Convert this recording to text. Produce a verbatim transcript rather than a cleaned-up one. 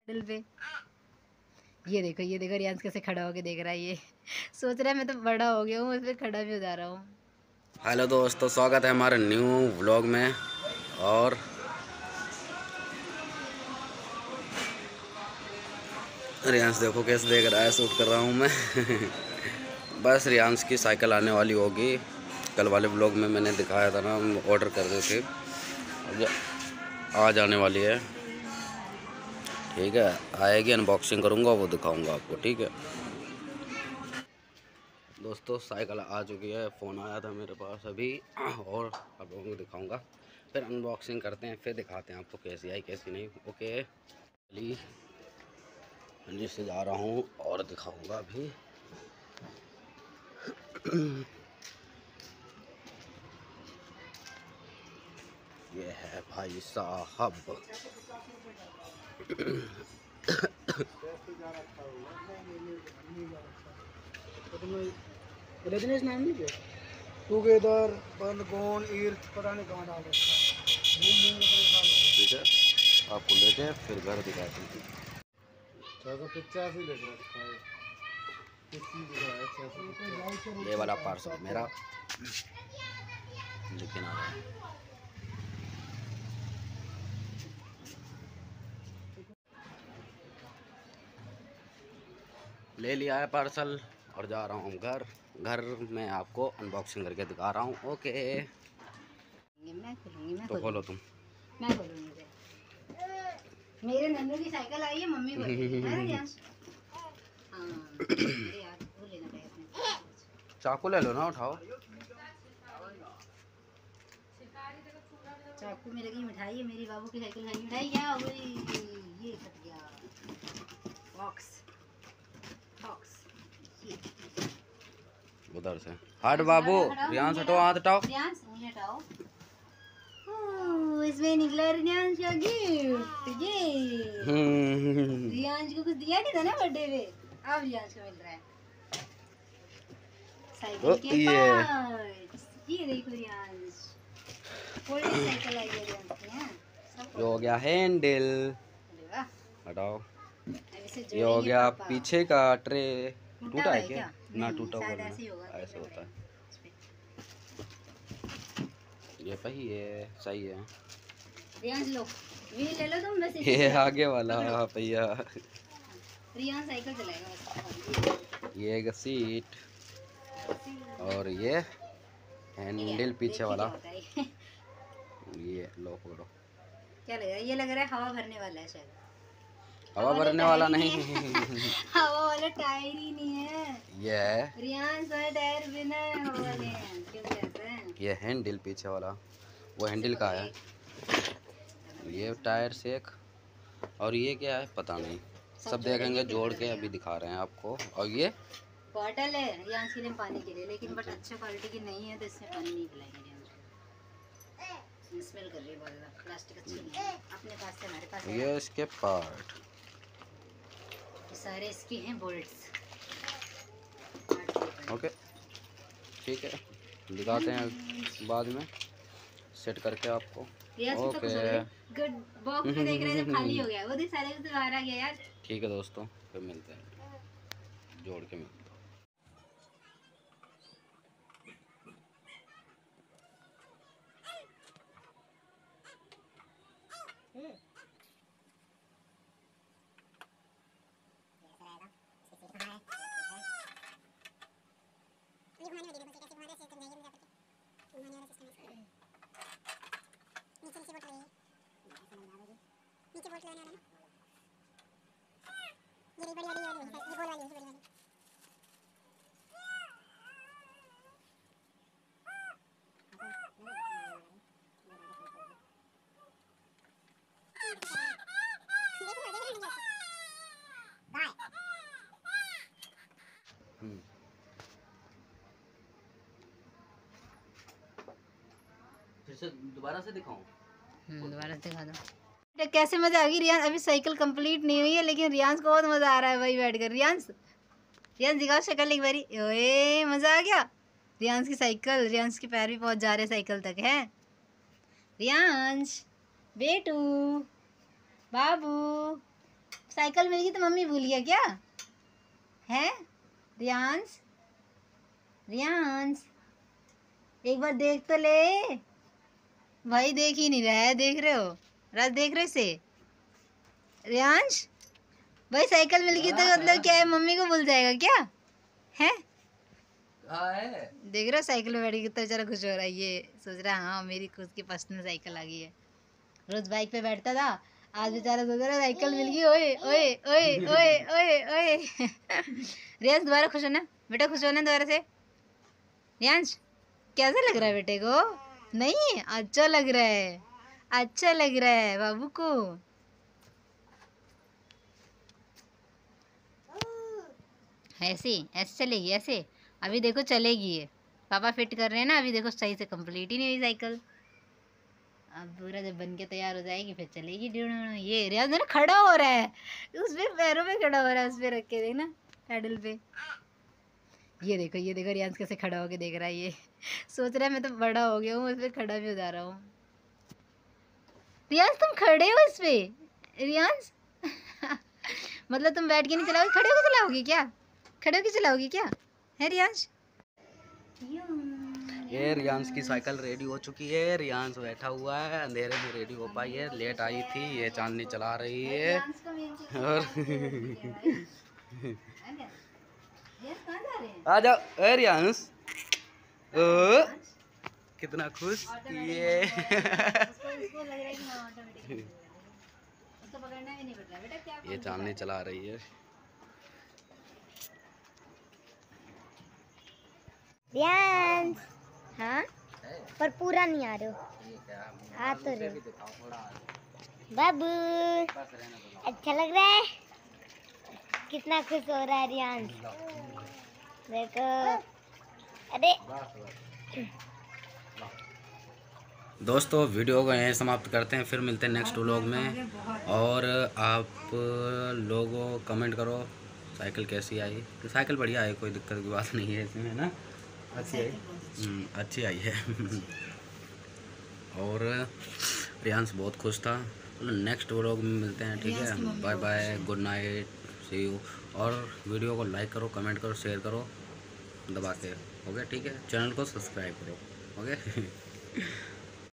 दिल पे। ये देखो ये देखो रियांस कैसे खड़ा होके देख रहा है, ये सोच रहा है मैं तो बड़ा हो गया हूँ, फिर खड़ा भी हो जा रहा हूँ। हेलो दोस्तों, स्वागत है हमारे न्यू व्लॉग में। और रियांस देखो कैसे देख रहा है, शूट कर रहा हूँ मैं। बस रियांस की साइकिल आने वाली होगी। कल वाले व्लॉग में मैंने दिखाया था ना, हम ऑर्डर कर रहे थे, अब आज आने वाली है। ठीक है, आएगी, अनबॉक्सिंग करूँगा, वो दिखाऊँगा आपको। ठीक है दोस्तों, साइकिल आ चुकी है। फ़ोन आया था मेरे पास अभी, और आप लोगों को दिखाऊंगा, फिर अनबॉक्सिंग करते हैं, फिर दिखाते हैं आपको कैसी आई कैसी नहीं। ओके, चलिए जल्दी से जा रहा हूँ और दिखाऊंगा अभी। ये है भाई साहब। टुगेदर बंदगोन ईर्थ पता नहीं कहाँ डाल रखा है। ठीक है, आपको लेके फिर घर दिखाते हैं। छः सौ पचासी लिख रखा है, ये वाला पार्सल मेरा लेकिन आ रहा है। ले लिया है पार्सल और जा रहा हूँ घर। घर में आपको अनबॉक्सिंग करके दिखा रहा हूँ। ओके, मैं खोलूंगी, मैं तो खोलो तुम। मैं खोलूंगी। मेरे नन्नू की साइकिल आई है, मम्मी को है ना रियांश? हाँ, अरे यार वो लेना पड़ेगा। चाकू ले लो ना, उठाओ। चाकू में लगी मिठाई है, मेरी बाबू की साइकिल खाई मिठाई। क्या वही ये फट गया बॉक्स बॉक्स। उधर से हट बाबू, रियांस हटो, हाथ हटाओ। रियांस उंगली हटाओ। ओह, इसमें निकला रियांस का गिफ्ट। ये रियांस को कुछ दिया नहीं था ना बर्थडे पे, अब रियांस को मिल रहा है साइकिल के पार्ट्स। ये देखो रियांस, फोल्डिंग साइकिल आई है रियांस की। हैं सब हो गया हैंडल, अरे वाह, हटाओ। अब इसे ये हो जोड़ेंगे गया पापा। पीछे का ट्रे। टूटा है है क्या? ना नहीं, टूटा हुआ शायद ना, ऐसे ही होगा, ऐसे देखना होता है। पड़ेगा इस पे। ये सही है, सही है। रियांस लो, व्हील ले लो तुम, बस इसी ये से आगे वाला पकड़ो। भैया। रियांस साइकिल चलाएगा बस। ये एक सीट और ये हैंडल पीछे वाला। क्या होता है ये लो पकड़ो। क्या लग रहा है? ये लग रहा है हवा भरने वाला है शायद। हवा भरने वाला नहीं। हवा वाला टायर ही नहीं है ये है रियांस वाला टायर बिना हवा वाले हैं। क्यों ऐसा है? ये हैंडल पीछे वाला, वो हैंडल का है। ये टायर से एक, और ये क्या है पता नहीं, सब देखेंगे जोड़ के, अभी दिखा रहे हैं आपको। और ये बॉटल है रियांस के लिए पानी के लिए, लेकिन बट अच्छे क्वालिटी की नहीं है तो इसमें पानी नहीं पिलाएंगे रियांस को। स्मेल कर रही है बहुत ज़्यादा, प्लास्टिक अच्छी नहीं है। अपने पास से हमारे पास ये इसके पार्ट, ये सारे इसके हैं बोल्ट्स। ओके ठीक है, दिखाते हैं बाद में सेट करके आपको। ओके गुड, बॉक्स में देख रहे थे खाली हो गया, वो देख सारे से बाहर आ गया यार। ठीक है दोस्तों, फिर मिलते हैं, जोड़ के मिलते हैं। नीचे बोल्ट लगाने वाला ना, ये बड़ी वाली वाली ये गोल वाली है, बड़ी वाली। फिर से दोबारा से दिखाऊं? दोबारा से दिखा दो। कैसे मजा आ गई रियांस? अभी साइकिल कंप्लीट नहीं हुई है, लेकिन रियांस को बहुत मजा आ रहा है भाई बैठकर। रियांस रियांस दिखाओ शक्ल एक बारी। ओए मजा आ गया। रियांस की साइकिल, रियांस के पैर भी पहुंच जा रहे साइकिल तक है। रियांस बेटू बाबू साइकिल मिल गई तो मम्मी भूल गया क्या है? रियांस, रियांस एक बार देख तो ले भाई। देख ही नहीं रहा है, देख रहे हो राज, देख रहे से रियांश भाई साइकिल मिल गई तो मतलब क्या है, मम्मी को भूल जाएगा क्या है? देख रहे हो साइकिल में बैठ के कितना बेचारा खुश हो रहा है। ये सोच रहा है हाँ मेरी खुद की पर्सनल साइकिल आ गई है। रोज बाइक पे बैठता था, आज बेचारा सोच रहा है साइकिल मिल गई। ओए ओए ओए ओए ओए ओए रियांश दोबारा खुश होना बेटा, खुश होना दोबारा से। रियांश कैसा लग रहा है बेटे को? नहीं अच्छा लग रहा है, अच्छा लग रहा है बाबू को। ऐसे ऐसे चलेगी ऐसे, अभी देखो चलेगी ये, पापा फिट कर रहे हैं ना, अभी देखो सही से कंप्लीट ही नहीं हुई साइकिल। अब पूरा जब बन के तैयार हो जाएगी फिर चलेगी। ये रियाज ना खड़ा हो रहा है, उस पे पैरों पे खड़ा हो रहा है, उस पे रख के देखना पैडल पे। ये देखो ये देखो रियाज कैसे खड़ा होके देख रहा है। ये सोच रहा है मैं तो बड़ा हो गया हूँ, उस पे खड़ा भी हो जा रहा हूँ। रियाज तुम खड़े हो इस पे रियाज मतलब तुम बैठ के नहीं चलाओगे, खड़े होके चलाओगे क्या? खड़े होके चलाओगे क्या है रियांश? ये रियांश की साइकिल रेडी हो चुकी है। रियांश बैठा हुआ है, अंधेरे में रेडी हो पाई है, लेट आई थी। ये चांदनी चला रही है और आ जाओ ए रियांश। ओ कितना खुश ये ये चांदनी चला रही है। रियांश हाँ पर पूरा नहीं आ रहे हो, आ तो रहे बाबू। अच्छा लग रहा है, कितना खुश हो रहा है रियांश देखो। अरे दोस्तों वीडियो को यहीं समाप्त करते हैं, फिर मिलते हैं नेक्स्ट व्लॉग में। और आप लोगों कमेंट करो साइकिल कैसी आई। तो साइकिल बढ़िया है, कोई दिक्कत की बात नहीं है इसमें ना, अच्छी आई, अच्छी आई है और रियांश बहुत खुश था। नेक्स्ट व्लॉग में मिलते हैं, ठीक है। Bye bye, good night, see you. और वीडियो को लाइक करो, कमेंट करो, शेयर करो दबा के, ओके ठीक है। चैनल को सब्सक्राइब करो, ओके।